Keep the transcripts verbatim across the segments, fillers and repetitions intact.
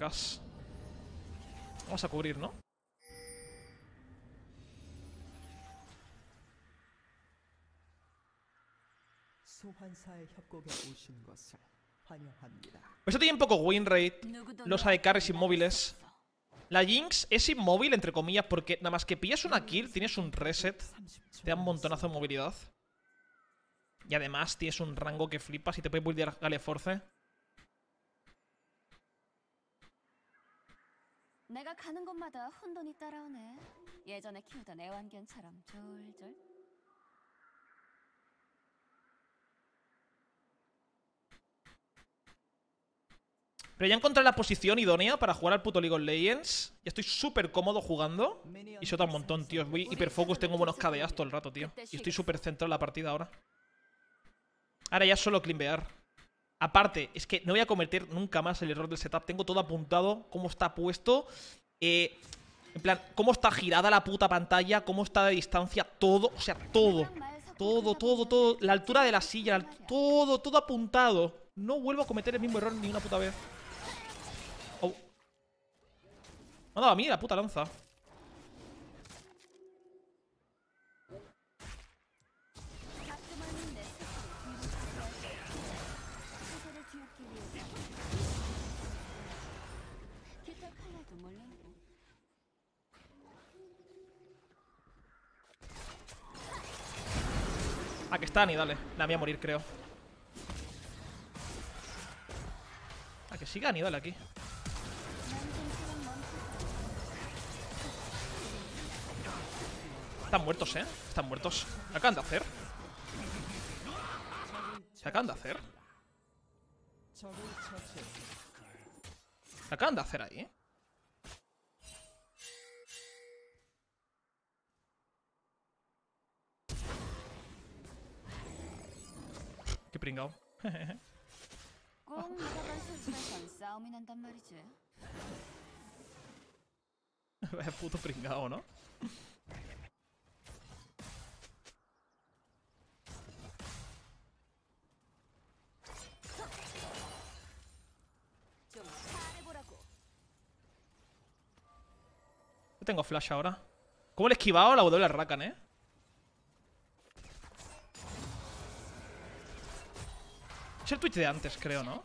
cercas. Vamos a cubrir, ¿no? Esto tiene un poco win rate. Los A D carries inmóviles. La Jinx es inmóvil, entre comillas, porque nada más que pillas una kill, tienes un reset. Te da un montonazo de movilidad. Y además tienes un rango que flipas y te puede buildear Gale Force. Pero ya encontré la posición idónea para jugar al puto League of Legends. Ya estoy súper cómodo jugando. Y se nota un montón, tío. Voy hiperfocus, tengo buenos K D As todo el rato, tío. Y estoy súper centrado en la partida ahora. Ahora ya solo climbear. Aparte, es que no voy a cometer nunca más el error del setup. Tengo todo apuntado, cómo está puesto. Eh, en plan, cómo está girada la puta pantalla, cómo está de distancia, todo. O sea, todo. Todo, todo, todo. La altura de la silla, todo, todo apuntado. No vuelvo a cometer el mismo error ni una puta vez. Oh. Me ha dado a mí la puta lanza. Ah, que está Ani, dale. La voy a morir, creo. Ah, que siga Ani, dale aquí. Están muertos, ¿eh? Están muertos. ¿Qué acaban de hacer? ¿Qué acaban de hacer? ¿Qué acaban de hacer ahí? Qué pringao. Vaya puto pringao, ¿no? Yo tengo flash ahora. ¿Cómo le he esquivado la W al Rakan, eh? Es el Twitch de antes, creo, ¿no?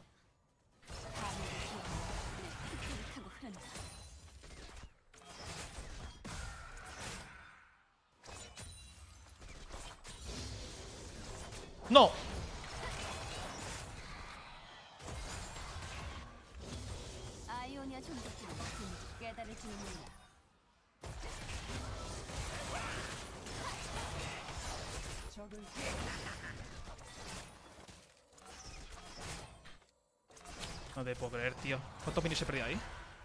¡No! No te puedo creer, tío. ¿Cuántos minis he perdido ahí?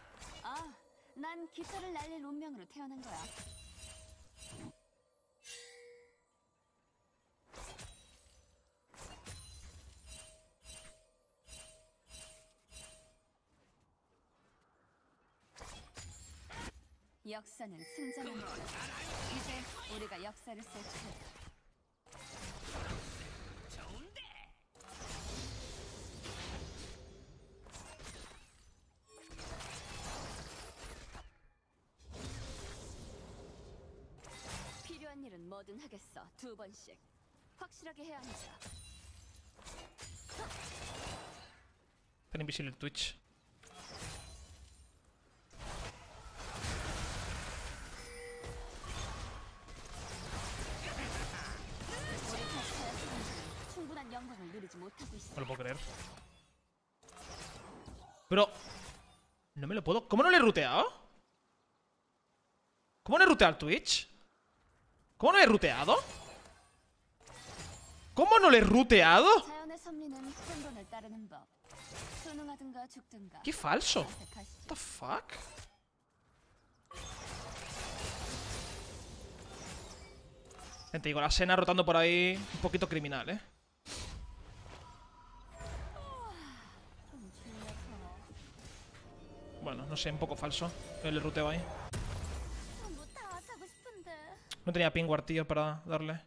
역사는 승자만 이제 우리가 역사를 쓸 차례다. 필요한 일은 뭐든 하겠어. 두 번씩 확실하게 해야 한다. Está invisible el Twitch. No lo puedo creer. Pero... No me lo puedo... ¿Cómo no le he ruteado? ¿Cómo no he ruteado al Twitch? ¿Cómo no le he ruteado? ¿Cómo no le he ruteado? ¡Qué falso! What the fuck? Gente, digo, la Senna rotando por ahí un poquito criminal, ¿eh? Bueno, no sé, un poco falso el ruteo ahí. No tenía pingward, tío, para darle.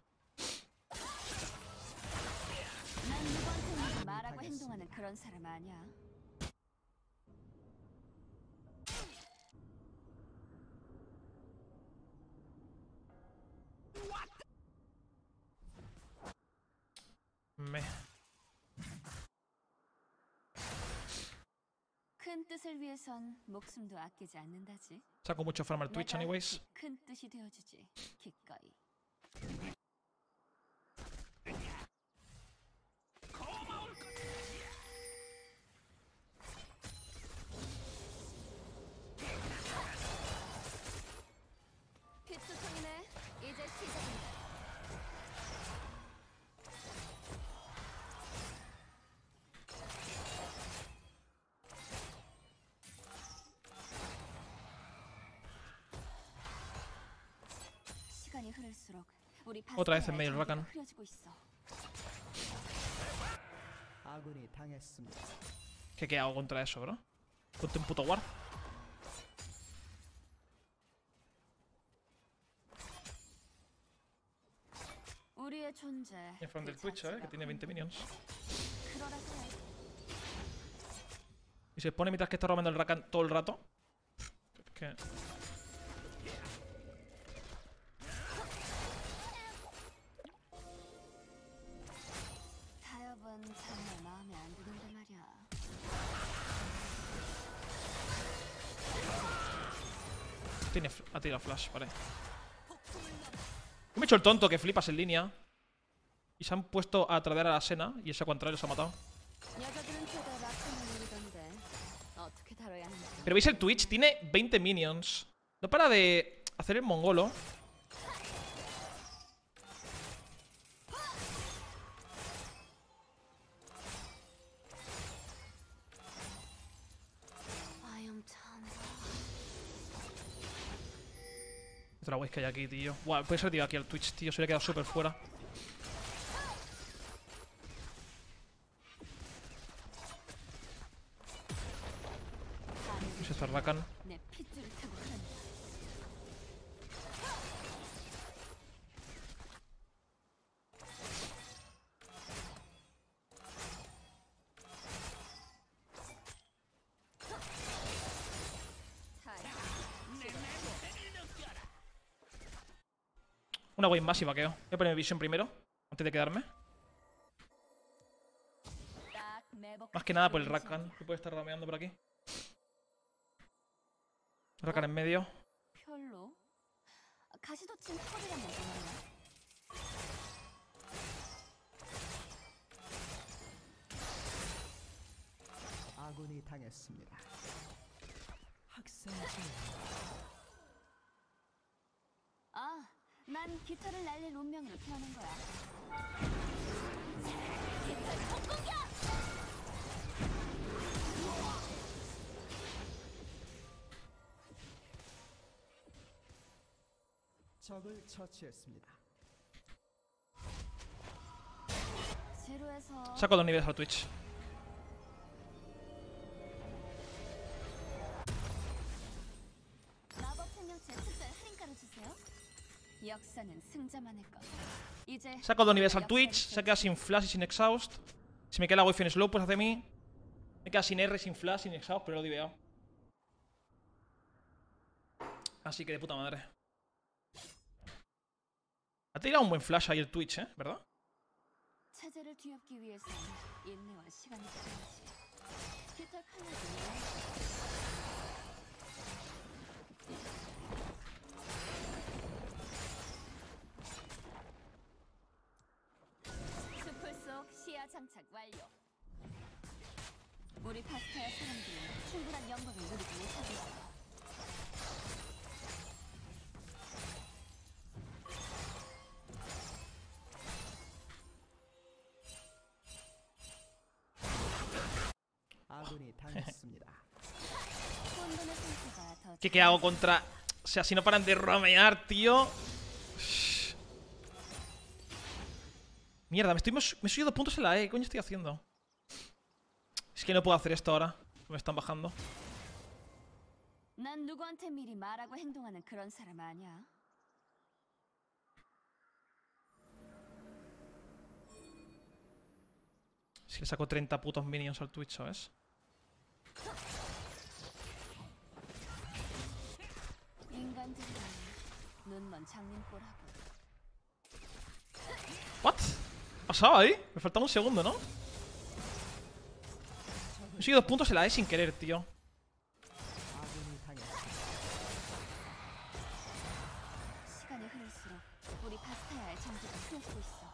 뜻을 위해선 목숨도 아끼지 않는다지. Saco mucho farm al Twitch, 내가 anyways. 큰 뜻이 되어주지. 기꺼이. 피투성이네. 이제 시작입니다. 시간이 흐를수록 우리 Otra vez en medio el Rakan. 흐려지고 있어. 아군이 당했습니다. ¿Qué, qué hago contra eso, bro? Ponte un puto ward. 우리의 존재. En front del Twitch, ¿eh? Que tiene veinte minions. Y se pone mientras que está robando el Rakan todo el rato. Es que... 타협은 정말 마음에 안 드는데 말이야. Tiene fl- ha tirado flash, vale. Me he hecho el tonto que flipas en línea. Y se han puesto a tradear a la Sena. Y ese contrario los ha matado. 여자들은 최대 라칸을 노리던데 어떻게 다뤄야 하는지. Pero veis, el Twitch tiene veinte minions. No para de hacer el mongolo. Otra waste que hay aquí, tío. Buah, puede ser tío aquí al Twitch, tío. Se le ha quedado súper fuera. Se está Rakan. 내 핏줄을 타고 흐른다. Una wave más y vaqueo. Voy a poner Vision primero, antes de quedarme. 딱 매복. Más que nada por el Rakan, que puede estar rameando por aquí. Rakan en medio. 별로. 가시돋친 털이란 뭐지 말이야. 아군이 당했습니다. 학생 중 아, 난 깃털을 날릴 운명으로 태어난 거야. 깃털 폭공격! 적을 처치했습니다. 제로에서 Saco dos niveles al Twitch. 마법 생명체 특별 할인가를 주세요. 역사는 승자만의 것. 이제 Saco dos niveles al Twitch. Se queda sin flash y sin exhaust. Si me queda la wifi en slow, pues hace mí. Me queda sin R, sin flash, sin exhaust, pero lo he diveado. Así que de puta madre. Ha tirado un buen flash ahí el Twitch, ¿eh? ¿Verdad? 체제를 뒤엎기 위해선 인내와 시간이 필요하지. 깃털 칼날도 숲을 속 시야 장착 완료. 우리 파스타야 사람들은 충분한 영광을 누리지 못하고 있어. 아군이 당했습니다. 혼돈의 상태가 더 ¿Qué, qué hago contra...? O sea, si no paran de ramear, tío. Mierda, me, estoy, me he subido dos puntos en la E. ¿Qué coño estoy haciendo? Es que no puedo hacer esto ahora. Me están bajando. 난 누구한테 미리 말하고 행동하는 그런 사람 아니야. Es que le saco treinta putos minions al Twitch, ¿sabes? 인간들은 눈먼 장님꼴하고. ¿What? ¿Qué pasaba ahí? Me faltaba un segundo, ¿no? He subido dos puntos en la E sin querer, tío. 갈수록 우리 파스타야의 정체가 흐려지고 있어.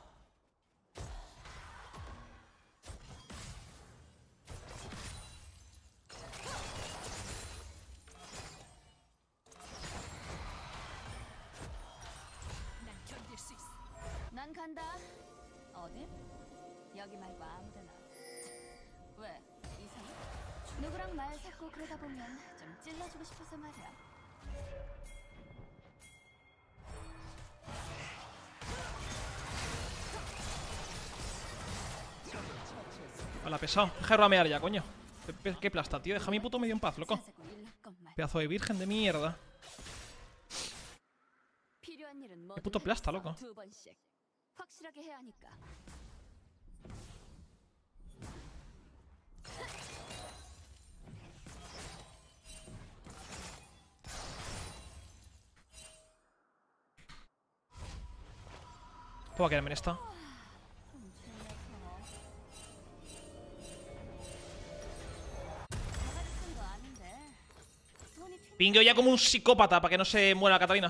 난 견딜 수 있어. 난 간다. 어딜? 여기 말고 아무데나. 왜? 이상해? 누구랑 말 섞고 그러다 보면 좀 찔러주고 싶어서 말이야. Hola, pesado. Deja de ramear ya, coño. ¿Qué, qué, qué plasta, tío? Deja mi puto medio en paz, loco. 자세고 일날 것만. Pedazo de virgen de mierda. 필요한 일은 Qué 뭐든 puto plasta, 하겠어. loco. 두 번씩. 확실하게 해야 하니까. Puedo quedarme en esta. Pingueo ya como un psicópata para que no se muera Catalina.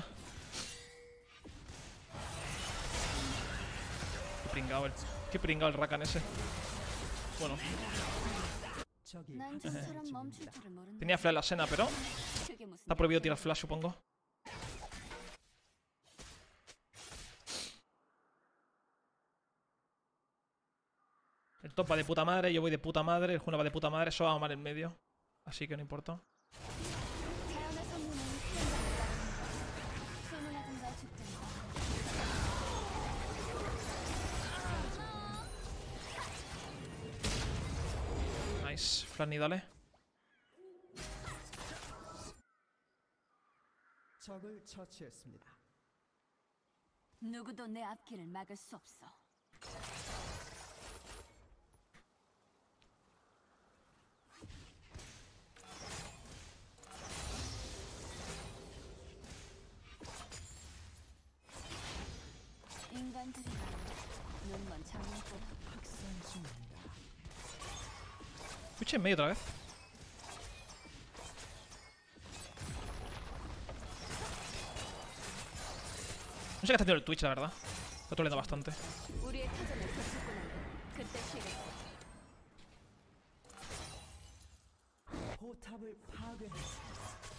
Qué pringao el, qué pringao el Rakan ese. Bueno, 적이 난 학살 좀처럼 중입니다. 멈출 줄을 모른다. tenía flash la Sena, pero 그게 무슨 está prohibido tirar flash, supongo. El top va de puta madre, yo voy de puta madre, el Juna va de puta madre, eso va mal en medio. Así que no importa. 자연의 선물은 현장에 따릅니다. 소문하든가 죽든가. Nice, flash ni dale. 적을 처치했습니다. 누구도 내 앞길을 막을 수 없어. 인간들이란 눈먼 장난꾸러. 학살 중입니다. Twitch en medio otra vez. No sé qué está haciendo el Twitch, la verdad. Está troleando bastante. 우리의 터전을 거쳤고 나면 그때 쉬겠어. 포탑을 파괴했습니다.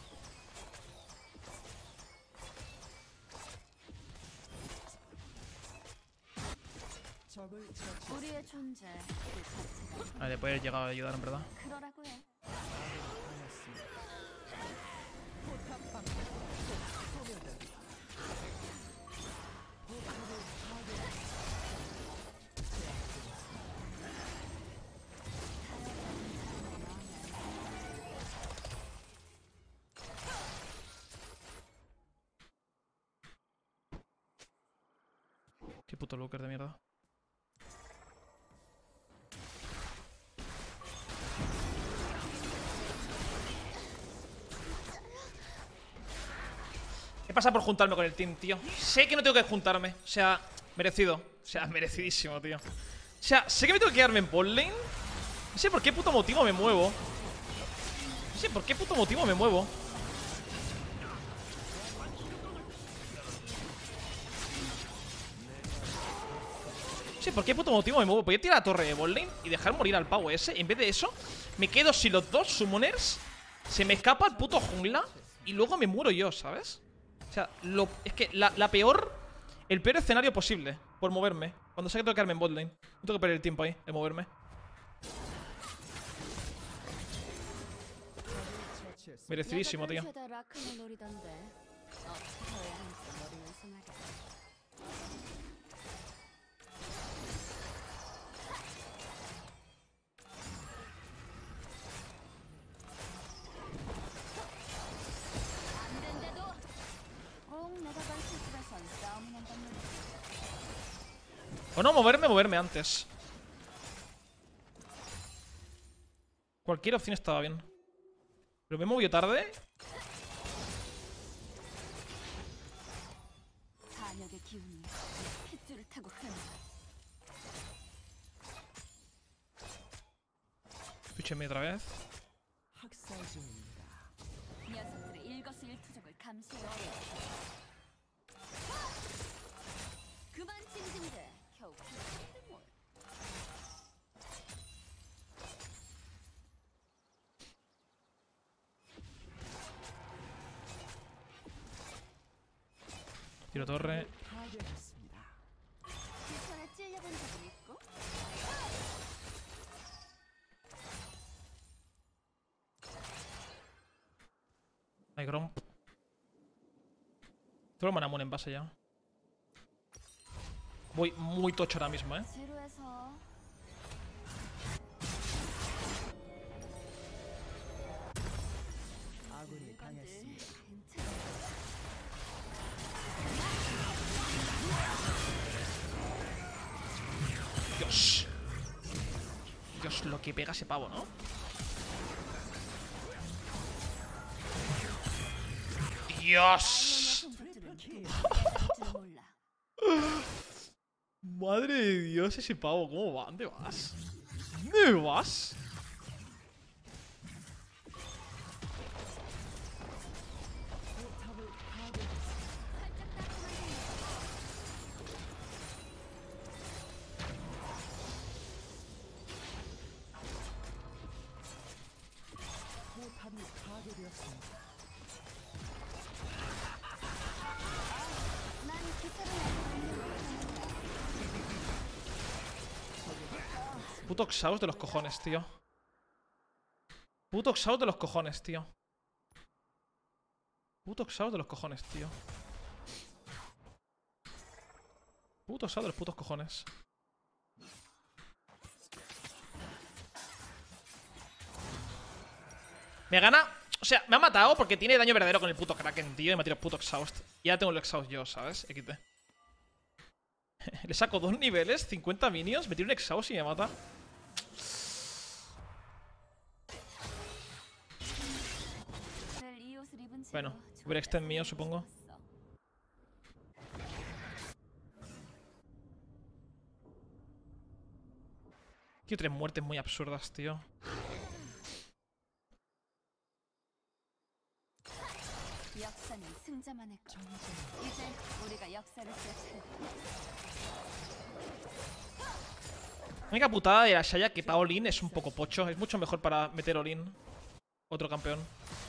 적을 처치. 우리의 존재 그 자체가 Vale, puede llegar a ayudar, en verdad. 그러라고 해. 당했습니다. 포탑 방패 소멸됩니다. 포탑을 파괴했습니다. Qué puto looker de mierda. ¿Qué pasa por juntarme con el team, tío? Sé que no tengo que juntarme. O sea, merecido. O sea, merecidísimo, tío. O sea, sé que me tengo que quedarme en botlane. No sé por qué puto motivo me muevo. No sé por qué puto motivo me muevo. No sé por qué puto motivo me muevo. Podría tirar la torre de botlane y dejar morir al pavo ese. En vez de eso, me quedo sin los dos summoners. Se me escapa el puto jungla y luego me muero yo, ¿sabes? O sea, lo, es que la, la peor... El peor escenario posible por moverme. Cuando sé que tengo que quedarme en botlane. No tengo que perder el tiempo ahí de moverme. 처치했습니다. Merecidísimo, tío. 죄다 라큰을 노리던데. 어떻게 해야 할지 모르면서 말이야. 안 된대도 꼭 내가 간 실수라선 싸움을 한단 말이야. O no, moverme, moverme antes. Cualquier opción estaba bien. Pero me he movido tarde. 반역의 기운이 핏줄을 타고 흐른다. Twitch en medio otra vez. 학살 중입니다. 녀석들의 일거수일투족을 감수해 어려워. Tiro torre. 파괴했습니다. 깃털에 찔려본 적은 있고 Hay Gromp. Todo el Manamune en base ya. Voy muy tocho ahora mismo, eh. 지루해서 아군이 물건들 당했습니다. 괜찮아. Dios. Dios, lo que pega ese pavo, ¿no? Dios. 공격들은 깨달을 줄 몰라. Madre de Dios, ese pavo, ¿cómo va? ¿Dónde vas? ¿Dónde vas? 포탑을 파괴했습니다. 포탑이 파괴되었습니다. 난 깃털을 날리고 Puto Xaos de los cojones, tío. Puto Xaos de los cojones, tío. Puto Xaos de los cojones, tío. Puto Xaos de los putos cojones. Me gana. O sea, me ha matado porque tiene daño verdadero con el puto Kraken, tío. Y me ha tirado puto Exhaust. Y ya tengo el Exhaust yo, ¿sabes? equis de. Le saco dos niveles, cincuenta minions, me tiro un Exhaust y me mata. 늘 이 옷을 입은 채로 Bueno, 좋은 overextend mío, supongo. 있어. Quiero tres muertes muy absurdas, tío. 역사는 승자만의 것. 이제 우리가 역사를 쓸 차례. La única putada de la Shaya que para All-In es un poco pocho. Es mucho mejor para meter All-In. Otro campeón.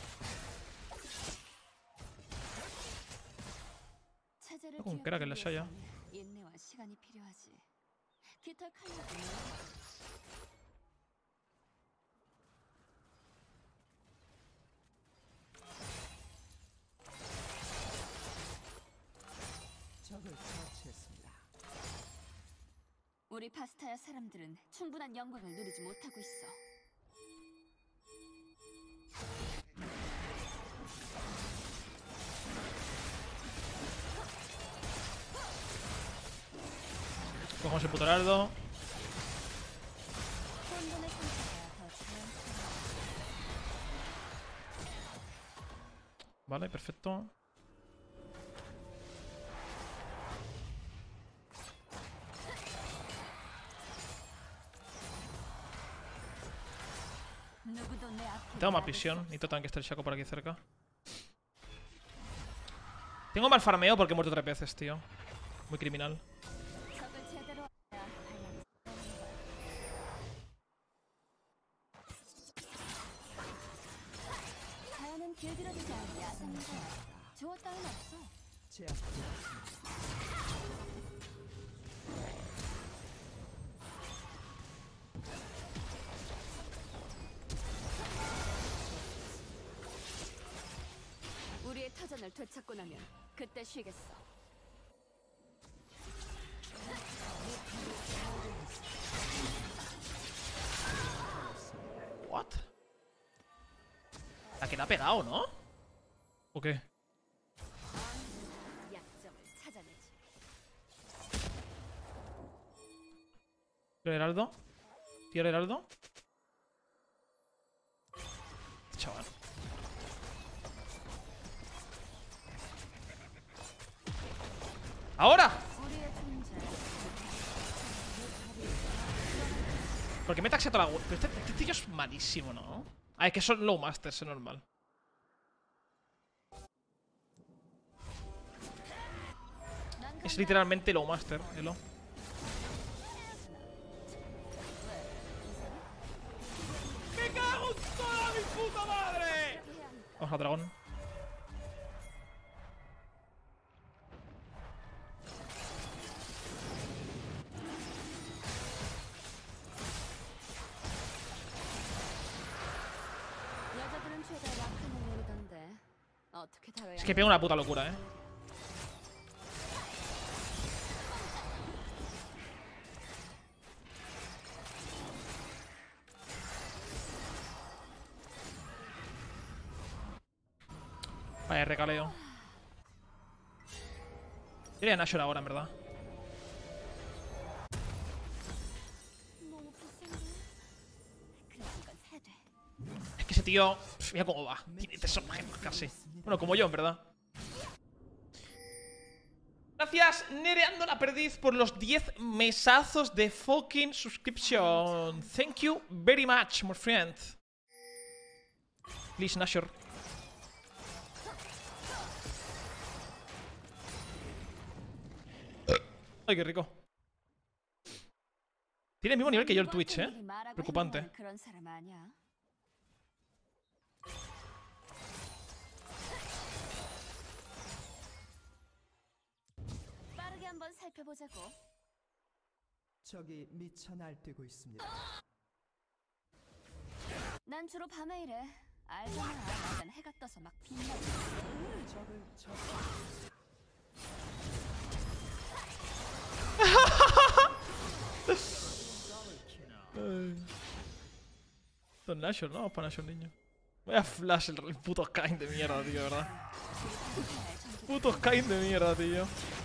체제를 con cara que la 기억하기 Shaya. 위해선 인내와 시간이 필요하지. 깃털 칼날은 적을 처치했습니다. 우리 파스타야 사람들은 충분한 영광을 누리지 못하고 있어. Cogemos el puto Heraldo. 혼돈의 상태가 더 자연스러워. Vale, perfecto. 누구도 내 앞에 Tengo más visión. Necesito también que esté el Shaco por aquí cerca. Tengo mal farmeo porque he muerto tres veces, tío. Muy criminal. 적을 제대로 알아야 반란이 쌓이는 거야. 자연은 길들여지지 않은 야생이야. 주어 따윈 없어. 제압되었습니다. 우리의 터전을 되찾고 나면 그때 쉬겠어. What? La que le ha pegado, ¿no? ¿O qué? 약점을 찾아내지. ¿Tiro el Heraldo? ¿Tiro el Heraldo? Chaval. ¡Ahora! 우리의 존재. Porque me taxea toda la... Pero este, este tío es malísimo, ¿no? Ah, es que son low masters, es normal. 난 Es 간다. literalmente low master, Elo. ¡Me cago en toda mi puta madre! 이렇게 해야 하니까. Vamos a dragón. 어떻게 다뤄야 Es que pega una puta locura, eh. Vaya, recaleo. Iría a Nashor ahora, en verdad. 너무 비싼데. 그래도 이건 사야 돼. Es que ese tío... pff, mira cómo va. Tiene tres objetos casi. Bueno, como yo, en verdad. Gracias, Nereando la Perdiz, por los diez mesazos de fucking subscription. Thank you very much, my friend. Please, Nashor. Ay, qué rico. Tiene el mismo nivel que yo el Twitch, eh. Preocupante. 그런 사람 아니야. 빠르게 한번 살펴보자고. 적이 미쳐 날뛰고 있습니다. 난 주로 밤에 일해. 알잖아. 낮엔 해가 떠서 막 빛나고. 적을 처치. Don Nashor, no, para Nashor, niño. Vaya flash, el, el puto Kain de mierda, tío, ¿verdad? Puto Kain de mierda, tío.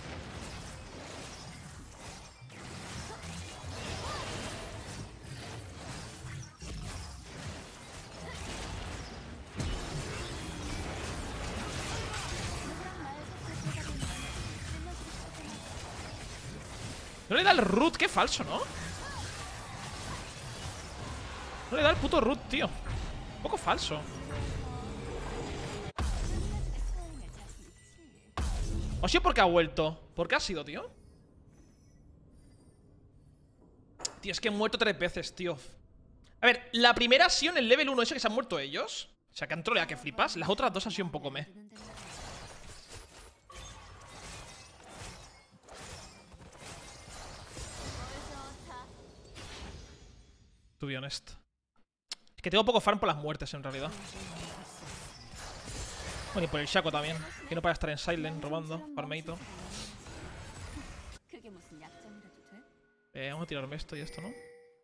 No le da el root, qué falso, ¿no? No le da el puto root, tío. Un poco falso. ¿O ha sido porque ha vuelto? ¿Por qué ha sido, tío? Tío, es que he muerto tres veces, tío. A ver, la primera ha sido en el level uno, eso que se han muerto ellos. O sea, que han troleado que flipas. Las otras dos han sido un poco meh. To be honest. Es que tengo poco farm por las muertes, en realidad. Bueno, y por el Shaco también. Que no para estar en silent, robando, farmeito. 그게 무슨 약점이라도 돼? Eh, vamos a tirarme esto y esto, ¿no?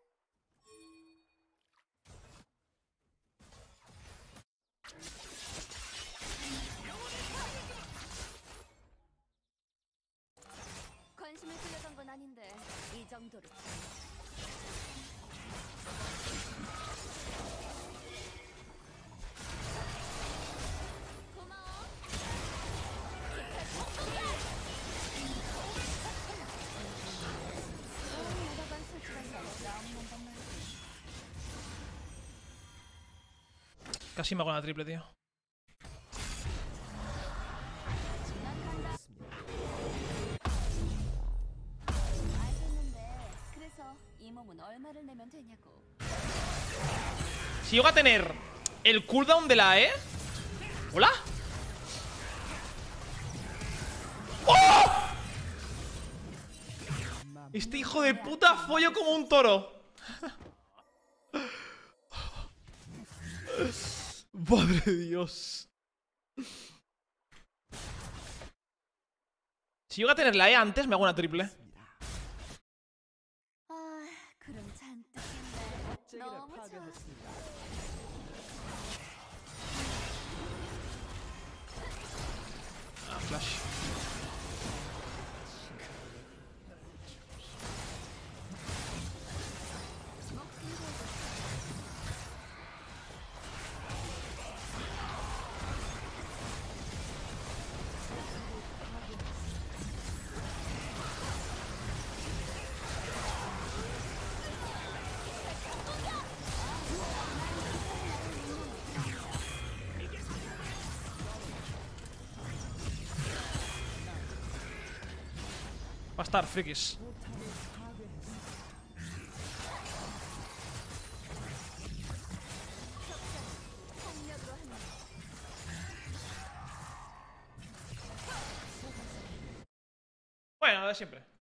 관심을 끌려던 건 아닌데 이 정도로. 고마워. 나가간 솔직한 거 싸움 난단 말이야. Casi me hago una triple, tío. 알겠는데 그래서 이 몸은 얼마를 내면 되냐고. Si llego a tener el cooldown de la E... ¿Hola? ¡Oh! Este hijo de puta follo como un toro. Madre de Dios. Si llego a tener la E antes, me hago una triple. 아, 그럼 잔뜩 했네. 제기를 너무 좋아. 파괴했습니다. Ah, flash. Va a estar, frikis. 폭력으로 한다. Bueno, lo de siempre.